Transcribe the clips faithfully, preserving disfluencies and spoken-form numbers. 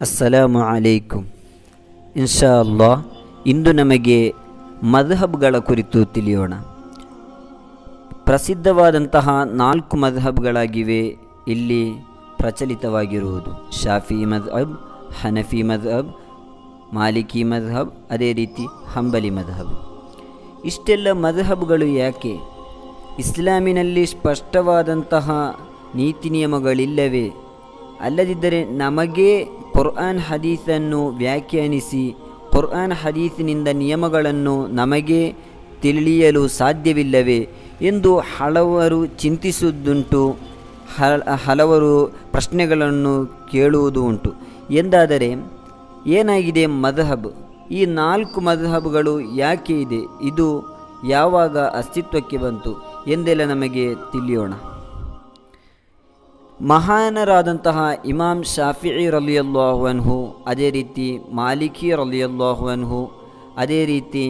ಅಸ್ಸಲಾಮು ಅಲೈಕುಂ. ಇನ್ಶಾ ಅಲ್ಲಾಹ್ ಇಂದು ನಮಗೆ ಮದ್ಹಬ್ಗಳ ಕುರಿತು ತಿಳಿಯೋಣ. ಪ್ರಸಿದ್ಧವಾದಂತಹ ನಾಲ್ಕು ಮದ್ಹಬ್ಗಳಾಗಿವೆ ಇಲ್ಲಿ ಪ್ರಚಲಿತವಾಗಿರುವುದು. ಶಾಫಿ ಮದ್ಹಬ್, ಹನಫಿ ಮದ್ಹಬ್, ಮಾಲಿಕಿ ಮದ್ಹಬ್, ಅದೇ ರೀತಿ ಹಂಬಲಿ ಮದ್ಹಬ್. ಇಷ್ಟೆಲ್ಲ ಮದ್ಹಬ್ಗಳು ಯಾಕೆ? ಇಸ್ಲಾಮಿನಲ್ಲಿ ಸ್ಪಷ್ಟವಾದಂತಹ ನೀತಿ ನಿಯಮಗಳಿಲ್ಲವೇ? ಅಲ್ಲದಿದ್ದರೆ ನಮಗೆ ಕುರ್ಆನ್ ಹದೀಸನ್ನು ವ್ಯಾಖ್ಯಾನಿಸಿ ಕುರ್ಆನ್ ಹದೀಸಿನಿಂದ ನಿಯಮಗಳನ್ನು ನಮಗೆ ತಿಳಿಯಲು ಸಾಧ್ಯವಿಲ್ಲವೇ ಎಂದು ಹಲವರು ಚಿಂತಿಸುವುದುಂಟು, ಹಲವರು ಪ್ರಶ್ನೆಗಳನ್ನು ಕೇಳುವುದು ಉಂಟು. ಎಂದಾದರೆ ಏನಾಗಿದೆ ಮದ್ಹಬ್? ಈ ನಾಲ್ಕು ಮದ್ಹಬ್ಗಳು ಯಾಕೆ ಇದೆ, ಇದು ಯಾವಾಗ ಅಸ್ತಿತ್ವಕ್ಕೆ ಬಂತು ಎಂದೆಲ್ಲ ನಮಗೆ ತಿಳಿಯೋಣ. ಮಹಾನರಾದಂತಹ ಇಮಾಮ್ ಶಾಫಿঈ ರಲಿಯಲ್ಲಾಹು ಅನ್ಹು, ಅದೇ ರೀತಿ ಮಾಲಿಕಿ ರಲಿಯಲ್ಲಾಹು ಅನ್ಹು, ಅದೇ ರೀತಿ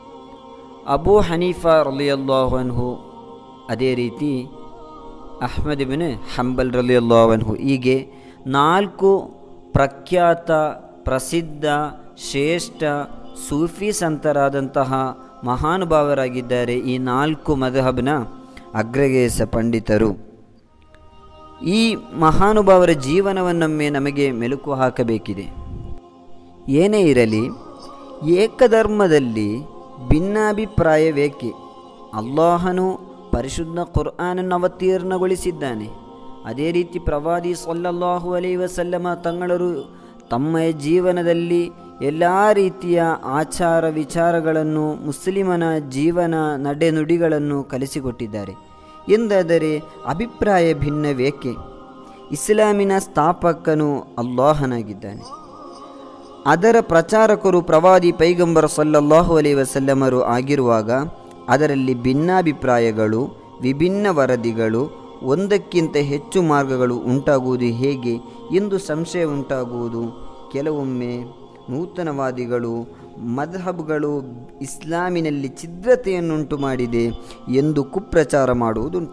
ಅಬೂ ಹನೀಫಾ ರಲಿಯಲ್ಲಾಹು ಅನ್ಹು, ಅದೇ ರೀತಿ ಅಹ್ಮದ್ ಇಬ್ನ್ ಹಂಬಲ್ ರಲಿಯಲ್ಲಾಹು ಅನ್ಹು, ಹೀಗೆ ನಾಲ್ಕು ಪ್ರಖ್ಯಾತ ಪ್ರಸಿದ್ಧ ಶ್ರೇಷ್ಠ ಸೂಫಿ ಸಂತರಾದಂತಹ ಮಹಾನುಭಾವರಾಗಿದ್ದಾರೆ ಈ ನಾಲ್ಕು ಮದ್ಹಬ್ನ ಅಗ್ರಗೇಸ ಪಂಡಿತರು. ಈ ಮಹಾನುಭಾವರ ಜೀವನವನ್ನೊಮ್ಮೆ ನಮಗೆ ಮೆಲುಕು ಹಾಕಬೇಕಿದೆ. ಏನೇ ಇರಲಿ, ಏಕಧರ್ಮದಲ್ಲಿ ಭಿನ್ನಾಭಿಪ್ರಾಯವೇಕೆ? ಅಲ್ಲಾಹನು ಪರಿಶುದ್ಧ ಕುರ್ಆನನ್ನು ಅವತೀರ್ಣಗೊಳಿಸಿದ್ದಾನೆ. ಅದೇ ರೀತಿ ಪ್ರವಾದಿ ಸಲ್ಲಲ್ಲಾಹು ಅಲೈಹಿ ವಸಲ್ಲಮ ತಂಗಳರು ತಮ್ಮ ಜೀವನದಲ್ಲಿ ಎಲ್ಲ ರೀತಿಯ ಆಚಾರ ವಿಚಾರಗಳನ್ನು, ಮುಸ್ಲಿಮನ ಜೀವನ ನಡೆನುಡಿಗಳನ್ನು ಕಲಿಸಿಕೊಟ್ಟಿದ್ದಾರೆ. ಎಂದಾದರೆ ಅಭಿಪ್ರಾಯ ಭಿನ್ನವೇಕೆ? ಇಸ್ಲಾಮಿನ ಸ್ಥಾಪಕನು ಅಲ್ಲಾಹನಾಗಿದ್ದಾನೆ. ಅದರ ಪ್ರಚಾರಕರು ಪ್ರವಾದಿ ಪೈಗಂಬರ್ ಸಲ್ಲಲ್ಲಾಹು ಅಲೈಹಿ ವಸಲ್ಲಮರು ಆಗಿರುವಾಗ ಅದರಲ್ಲಿ ಭಿನ್ನಾಭಿಪ್ರಾಯಗಳು, ವಿಭಿನ್ನ ವರದಿಗಳು, ಒಂದಕ್ಕಿಂತ ಹೆಚ್ಚು ಮಾರ್ಗಗಳು ಉಂಟಾಗುವುದು ಹೇಗೆ ಎಂದು ಸಂಶಯ ಉಂಟಾಗುವುದು. ಕೆಲವೊಮ್ಮೆ ನೂತನವಾದಿಗಳು ಮದ್ಹಬ್ಗಳು ಇಸ್ಲಾಮಿನಲ್ಲಿ ಛಿದ್ರತೆಯನ್ನುಂಟು ಮಾಡಿದೆ ಎಂದು ಕುಪ್ರಚಾರ ಮಾಡುವುದುಂಟು.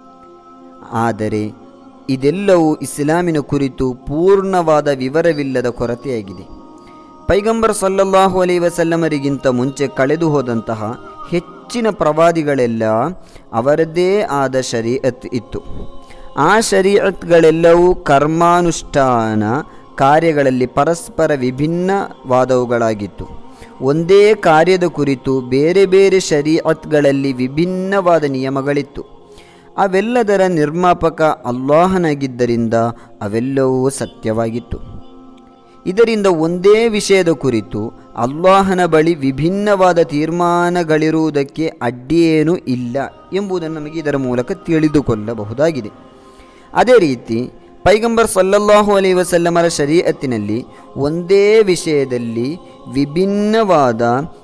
ಆದರೆ ಇದೆಲ್ಲವೂ ಇಸ್ಲಾಮಿನ ಕುರಿತು ಪೂರ್ಣವಾದ ವಿವರವಿಲ್ಲದ ಕೊರತೆಯಾಗಿದೆ. ಪೈಗಂಬರ್ ಸಲ್ಲಲ್ಲಾಹು ಅಲೈಹಿ ವಸಲ್ಲಮರಿಗಿಂತ ಮುಂಚೆ ಕಳೆದು ಹೋದಂತಹ ಹೆಚ್ಚಿನ ಪ್ರವಾದಿಗಳೆಲ್ಲ ಅವರದ್ದೇ ಆದ ಶರೀಅತ್ ಇತ್ತು. ಆ ಶರೀಅತ್ಗಳೆಲ್ಲವೂ ಕರ್ಮಾನುಷ್ಠಾನ ಕಾರ್ಯಗಳಲ್ಲಿ ಪರಸ್ಪರ ವಿಭಿನ್ನವಾದವುಗಳಾಗಿತ್ತು. ಒಂದೇ ಕಾರ್ಯದ ಕುರಿತು ಬೇರೆ ಬೇರೆ ಶರೀಅತ್ಗಳಲ್ಲಿ ವಿಭಿನ್ನವಾದ ನಿಯಮಗಳಿತ್ತು. ಅವೆಲ್ಲದರ ನಿರ್ಮಾಪಕ ಅಲ್ಲಾಹನಾಗಿದ್ದರಿಂದ ಅವೆಲ್ಲವೂ ಸತ್ಯವಾಗಿತ್ತು. ಇದರಿಂದ ಒಂದೇ ವಿಷಯದ ಕುರಿತು ಅಲ್ಲಾಹನ ಬಳಿ ವಿಭಿನ್ನವಾದ ತೀರ್ಮಾನಗಳಿರುವುದಕ್ಕೆ ಅಡ್ಡಿಯೇನೂ ಇಲ್ಲ ಎಂಬುದನ್ನು ನಮಗೆ ಇದರ ಮೂಲಕ ತಿಳಿದುಕೊಳ್ಳಬಹುದಾಗಿದೆ. ಅದೇ ರೀತಿ ಪೈಗಂಬರ್ ಸಲ್ಲಲ್ಲಾಹು ಅಲೈಹಿ ವಸಲ್ಲಮರ ಶರೀಅತ್ತಿನಲ್ಲಿ ಒಂದೇ ವಿಷಯದಲ್ಲಿ ವಿಭಿನ್ನವಾದ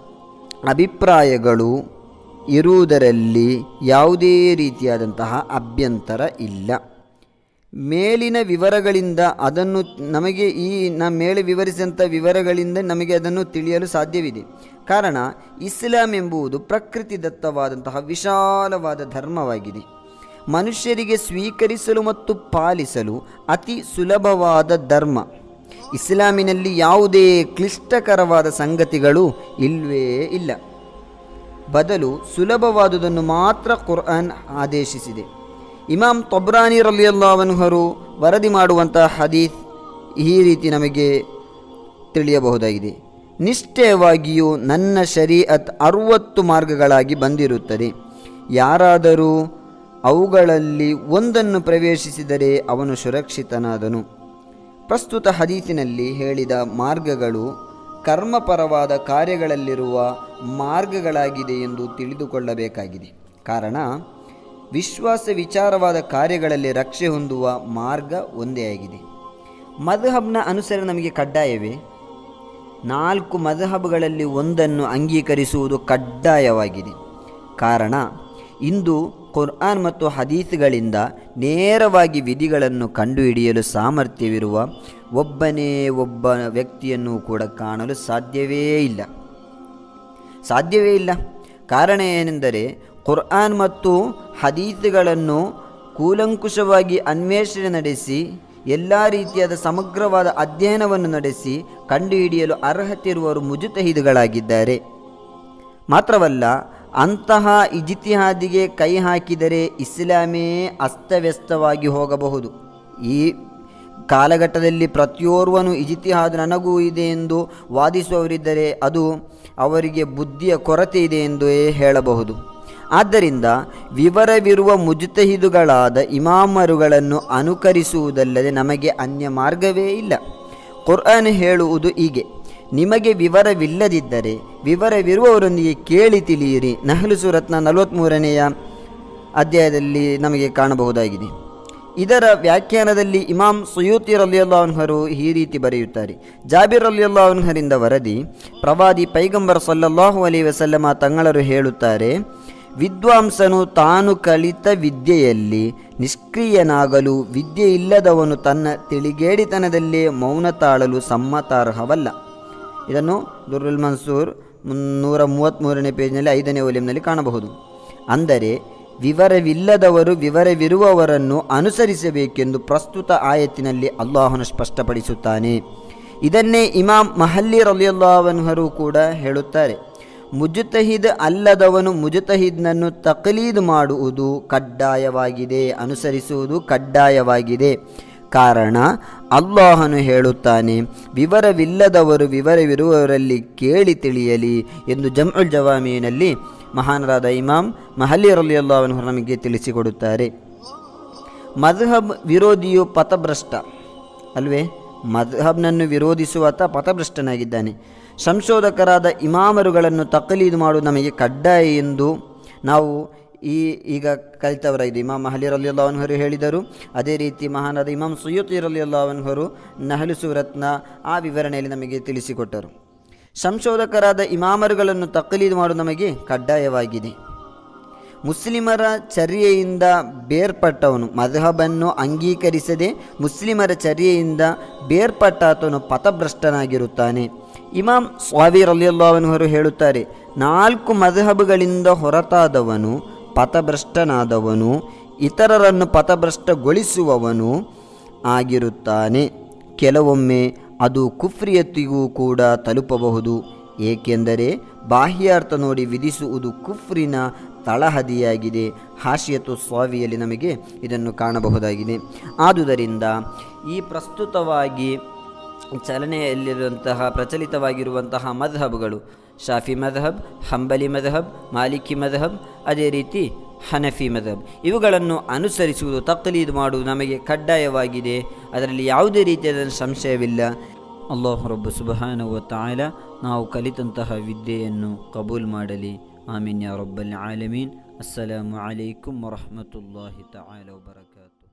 ಅಭಿಪ್ರಾಯಗಳು ಇರುವುದರಲ್ಲಿ ಯಾವುದೇ ರೀತಿಯಾದಂತಹ ಅಭ್ಯಂತರ ಇಲ್ಲ. ಮೇಲಿನ ವಿವರಗಳಿಂದ ಅದನ್ನು ನಮಗೆ ಈ ನ ಮೇಲೆ ವಿವರಿಸಿದಂಥ ವಿವರಗಳಿಂದ ನಮಗೆ ಅದನ್ನು ತಿಳಿಯಲು ಸಾಧ್ಯವಿದೆ. ಕಾರಣ ಇಸ್ಲಾಂ ಎಂಬುದು ಪ್ರಕೃತಿದತ್ತವಾದಂತಹ ವಿಶಾಲವಾದ ಧರ್ಮವಾಗಿದೆ. ಮನುಷ್ಯರಿಗೆ ಸ್ವೀಕರಿಸಲು ಮತ್ತು ಪಾಲಿಸಲು ಅತಿ ಸುಲಭವಾದ ಧರ್ಮ. ಇಸ್ಲಾಮಿನಲ್ಲಿ ಯಾವುದೇ ಕ್ಲಿಷ್ಟಕರವಾದ ಸಂಗತಿಗಳು ಇಲ್ಲವೇ ಇಲ್ಲ. ಬದಲು ಸುಲಭವಾದುದನ್ನು ಮಾತ್ರ ಕುರ್ಆನ್ ಆದೇಶಿಸಿದೆ. ಇಮಾಮ್ ತಬ್ರಾನಿ ರಲಿಯಲ್ಲಾಹು ಅನ್ಹು ವರದಿ ಮಾಡುವಂತಹ ಹದೀಸ್ ಈ ರೀತಿ ನಮಗೆ ತಿಳಿಯಬಹುದಾಗಿದೆ. ನಿಶ್ಚಯವಾಗಿಯೂ ನನ್ನ ಶರೀಅತ್ ಅರುವತ್ತು ಮಾರ್ಗಗಳಾಗಿ ಬಂದಿರುತ್ತದೆ. ಯಾರಾದರೂ ಅವುಗಳಲ್ಲಿ ಒಂದನ್ನು ಪ್ರವೇಶಿಸಿದರೆ ಅವನು ಸುರಕ್ಷಿತನಾದನು. ಪ್ರಸ್ತುತ ಹದೀಸಿನಲ್ಲಿ ಹೇಳಿದ ಮಾರ್ಗಗಳು ಕರ್ಮಪರವಾದ ಕಾರ್ಯಗಳಲ್ಲಿರುವ ಮಾರ್ಗಗಳಾಗಿದೆ ಎಂದು ತಿಳಿದುಕೊಳ್ಳಬೇಕಾಗಿದೆ. ಕಾರಣ ವಿಶ್ವಾಸ ವಿಚಾರವಾದ ಕಾರ್ಯಗಳಲ್ಲಿ ರಕ್ಷೆ ಹೊಂದುವ ಮಾರ್ಗ ಒಂದೇ ಆಗಿದೆ. ಮದ್ಹಬ್ನ ಅನುಸರಣೆ ನಮಗೆ ಕಡ್ಡಾಯವೇ? ನಾಲ್ಕು ಮದ್ಹಬ್ಗಳಲ್ಲಿ ಒಂದನ್ನು ಅಂಗೀಕರಿಸುವುದು ಕಡ್ಡಾಯವಾಗಿದೆ. ಕಾರಣ ಇಂದು ಕುರ್ಆನ್ ಮತ್ತು ಹದೀಸ್ಗಳಿಂದ ನೇರವಾಗಿ ವಿಧಿಗಳನ್ನು ಕಂಡುಹಿಡಿಯಲು ಸಾಮರ್ಥ್ಯವಿರುವ ಒಬ್ಬನೇ ಒಬ್ಬ ವ್ಯಕ್ತಿಯನ್ನು ಕೂಡ ಕಾಣಲು ಸಾಧ್ಯವೇ ಇಲ್ಲ ಸಾಧ್ಯವೇ ಇಲ್ಲ ಕಾರಣ ಏನೆಂದರೆ ಕುರ್ಆನ್ ಮತ್ತು ಹದೀಸ್ಗಳನ್ನು ಕೂಲಂಕುಷವಾಗಿ ಅನ್ವೇಷಣೆ ನಡೆಸಿ ಎಲ್ಲ ರೀತಿಯಾದ ಸಮಗ್ರವಾದ ಅಧ್ಯಯನವನ್ನು ನಡೆಸಿ ಕಂಡುಹಿಡಿಯಲು ಅರ್ಹತೆ ಇರುವವರು ಮುಜುತಹಿದ್ಗಳಾಗಿದ್ದಾರೆ. ಮಾತ್ರವಲ್ಲ, ಅಂತಹ ಇಜ್ತಿಹಾದಿಗೆ ಕೈ ಹಾಕಿದರೆ ಇಸ್ಲಾಮೇ ಅಸ್ತವ್ಯಸ್ತವಾಗಿ ಹೋಗಬಹುದು. ಈ ಕಾಲಘಟ್ಟದಲ್ಲಿ ಪ್ರತಿಯೋರ್ವನು ಇಜ್ತಿಹಾದ್ ನನಗೂ ಇದೆ ಎಂದು ವಾದಿಸುವವರಿದ್ದರೆ ಅದು ಅವರಿಗೆ ಬುದ್ಧಿಯ ಕೊರತೆ ಇದೆ ಎಂದು ಹೇಳಬಹುದು. ಆದ್ದರಿಂದ ವಿವರವಿರುವ ಮುಜ್ತಹಿದುಗಳಾದ ಇಮಾಮರುಗಳನ್ನು ಅನುಕರಿಸುವುದಲ್ಲದೆ ನಮಗೆ ಅನ್ಯ ಮಾರ್ಗವೇ ಇಲ್ಲ. ಕುರ್ಆನ್ ಹೇಳುವುದು ಹೀಗೆ: ನಿಮಗೆ ವಿವರವಿಲ್ಲದಿದ್ದರೆ ವಿವರವಿರುವವರೊಂದಿಗೆ ಕೇಳಿ ತಿಳಿಯಿರಿ. ನಹ್ಲ್ ಸೂರತ್ನ ನಲವತ್ತ್ಮೂರನೆಯ ಅಧ್ಯಾಯದಲ್ಲಿ ನಮಗೆ ಕಾಣಬಹುದಾಗಿದೆ. ಇದರ ವ್ಯಾಖ್ಯಾನದಲ್ಲಿ ಇಮಾಮ್ ಸುಯೂತಿ ರಲಿಯಲ್ಲಾಹು ಅನ್ಹರು ಈ ರೀತಿ ಬರೆಯುತ್ತಾರೆ: ಜಾಬಿರ್ ರಲಿಯಲ್ಲಾಹು ಅನ್ಹರಿಂದ ವರದಿ, ಪ್ರವಾದಿ ಪೈಗಂಬರ್ ಸಲ್ಲಲ್ಲಾಹು ಅಲೈಹಿ ವಸಲ್ಲಮ ತಂಗಳರು ಹೇಳುತ್ತಾರೆ, ವಿದ್ವಾಂಸನು ತಾನು ಕಲಿತ ವಿದ್ಯೆಯಲ್ಲಿ ನಿಷ್ಕ್ರಿಯನಾಗಲು ವಿದ್ಯೆ ಇಲ್ಲದವನು ತನ್ನ ತಿಳಿಗೇಡಿತನದಲ್ಲೇ ಮೌನ ತಾಳಲು ಸಮ್ಮತಾರ್ಹವಲ್ಲ. ಇದನ್ನು ದುರ್ರುಲ್ ಮನ್ಸೂರ್ ನೂರ ಮೂವತ್ತ್ಮೂರನೇ ಪೇಜ್ನಲ್ಲಿ ಐದನೇ ವಾಲ್ಯೂಮ್ನಲ್ಲಿ ಕಾಣಬಹುದು. ಅಂದರೆ ವಿವರವಿಲ್ಲದವರು ವಿವರವಿರುವವರನ್ನು ಅನುಸರಿಸಬೇಕೆಂದು ಪ್ರಸ್ತುತ ಆಯತ್ತಿನಲ್ಲಿ ಅಲ್ಲಾಹನು ಸ್ಪಷ್ಟಪಡಿಸುತ್ತಾನೆ. ಇದನ್ನೇ ಇಮಾಮ್ ಮಹಲ್ಲಿ ರಲಿಯಲ್ಲಾಹು ಅನ್ಹರು ಕೂಡ ಹೇಳುತ್ತಾರೆ: ಮುಜ್ತಹಿದ್ ಅಲ್ಲದವನು ಮುಜ್ತಹಿದ್ನನ್ನು ತಕ್ಲೀದ್ ಮಾಡುವುದು ಕಡ್ಡಾಯವಾಗಿದೆ, ಅನುಸರಿಸುವುದು ಕಡ್ಡಾಯವಾಗಿದೆ. ಕಾರಣ ಅಲ್ಲಾಹನು ಹೇಳುತ್ತಾನೆ, ವಿವರವಿಲ್ಲದವರು ವಿವರವಿರುವವರಲ್ಲಿ ಕೇಳಿ ತಿಳಿಯಲಿ ಎಂದು ಜಮ್ಉಲ್ ಜವಾಮಿನಲ್ಲಿ ಮಹಾನರಾದ ಇಮಾಮ್ ಮಹಲ್ಲಿ ರಲಿಯಲ್ಲಾಹು ಅನ್ಹು ನಮಗೆ ತಿಳಿಸಿಕೊಡುತ್ತಾರೆ. ಮದ್ಹಬ್ ವಿರೋಧಿಯು ಪಥಭ್ರಷ್ಟ ಅಲ್ವೇ? ಮದ್ಹಬ್ನನ್ನು ವಿರೋಧಿಸುವಾತ ಪಥಭ್ರಷ್ಟನಾಗಿದ್ದಾನೆ. ಸಂಶೋಧಕರಾದ ಇಮಾಮರುಗಳನ್ನು ತಕ್ಲೀದ್ ಮಾಡುವುದು ನಮಗೆ ಕಡ್ಡಾಯ ಎಂದು ನಾವು ಈ ಈಗ ಕಲಿತವರಾಗಿದೆ. ಇಮಾಮ್ ಮಹಲ್ಲಿ ರಲಿಯಲ್ಲಾಹು ಅನ್ಹು ಹೇಳಿದರು. ಅದೇ ರೀತಿ ಮಹಾನಾದ ಇಮಾಮ್ ಸುಯೂತಿ ರಲಿಯಲ್ಲಾಹು ಅನ್ಹು ನಹ್ಲ್ ಸೂರತ್ನ ಆ ವಿವರಣೆಯಲ್ಲಿ ನಮಗೆ ತಿಳಿಸಿಕೊಟ್ಟರು. ಸಂಶೋಧಕರಾದ ಇಮಾಮರುಗಳನ್ನು ತಕ್ಲೀದ್ ಮಾಡುವುದು ನಮಗೆ ಕಡ್ಡಾಯವಾಗಿದೆ. ಮುಸ್ಲಿಮರ ಚರ್ಯೆಯಿಂದ ಬೇರ್ಪಟ್ಟವನು, ಮದ್ಹಬನ್ನು ಅಂಗೀಕರಿಸದೆ ಮುಸ್ಲಿಮರ ಚರ್ಯೆಯಿಂದ ಬೇರ್ಪಟ್ಟಾತನು ಪಥಭ್ರಷ್ಟನಾಗಿರುತ್ತಾನೆ. ಇಮಾಮ್ ಸ್ವಾವಿ ರಲಿಯಲ್ಲಾಹು ಅನ್ಹು ಹೇಳುತ್ತಾರೆ, ನಾಲ್ಕು ಮದ್ಹಬ್ಗಳಿಂದ ಹೊರತಾದವನು ಪಥಭ್ರಷ್ಟನಾದವನು, ಇತರರನ್ನು ಪಥಭ್ರಷ್ಟಗೊಳಿಸುವವನು ಆಗಿರುತ್ತಾನೆ. ಕೆಲವೊಮ್ಮೆ ಅದು ಕುಫ್ರಿಯತ್ತಿಗೂ ಕೂಡ ತಲುಪಬಹುದು. ಏಕೆಂದರೆ ಬಾಹ್ಯಾರ್ಥ ನೋಡಿ ವಿಧಿಸುವುದು ಕುಫ್ರಿನ ತಳಹದಿಯಾಗಿದೆ. ಹಾಶಿಯತು ಸ್ವಾವಿಯಲ್ಲಿ ನಮಗೆ ಇದನ್ನು ಕಾಣಬಹುದಾಗಿದೆ. ಆದುದರಿಂದ ಈ ಪ್ರಸ್ತುತವಾಗಿ ಚಲನೆಯಲ್ಲಿರುವಂತಹ ಪ್ರಚಲಿತವಾಗಿರುವಂತಹ ಮದ್ಹಬ್ಗಳು ಶಾಫಿ ಮದ್ಹಬ್, ಹಂಬಲಿ ಮದ್ಹಬ್, ಮಾಲಿಕಿ ಮದ್ಹಬ್, ಅದೇ ರೀತಿ ಹನಫಿ ಮದ್ಹಬ್, ಇವುಗಳನ್ನು ಅನುಸರಿಸುವುದು, ತಕ್ಲೀದ್ ಮಾಡುವುದು ನಮಗೆ ಕಡ್ಡಾಯವಾಗಿದೆ. ಅದರಲ್ಲಿ ಯಾವುದೇ ರೀತಿಯಾದ ಸಂಶಯವಿಲ್ಲ. ಅಲ್ಲಾಹು ರಬ್ಬು ಸುಬ್ಹಾನಹು ವ ತಆಲಾ ನಾವು ಕಲಿತಂತಹ ವಿದ್ಯೆಯನ್ನು ಕಬೂಲ್ ಮಾಡಲಿ. ಆಮೀನ್ ಯಾ ರಬ್ಬಲ್ ಆಲಮೀನ್. ಅಸ್ಸಲಾಮು ಅಲೈಕುಂ ವರಹ್ಮತುಲ್ಲಾಹಿ ತಆಲಾ ವಬರಕಾತುಹು.